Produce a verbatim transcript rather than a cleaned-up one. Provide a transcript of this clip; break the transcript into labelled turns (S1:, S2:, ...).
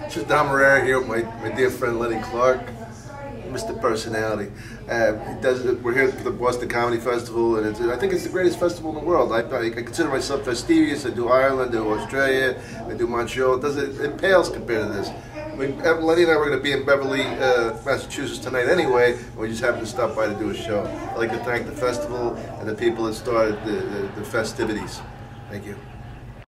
S1: This is Dom Irrera here with my, my dear friend Lenny Clarke, Mister Personality. Uh, he does it, we're here for the Boston Comedy Festival, and it's, I think it's the greatest festival in the world. I, I, I consider myself fastidious. I do Ireland, I do Australia, I do Montreal. It, does, it, it pales compared to this. I mean, Lenny and I were going to be in Beverly, uh, Massachusetts tonight anyway, and we just happened to stop by to do a show. I'd like to thank the festival and the people that started the, the, the festivities. Thank you.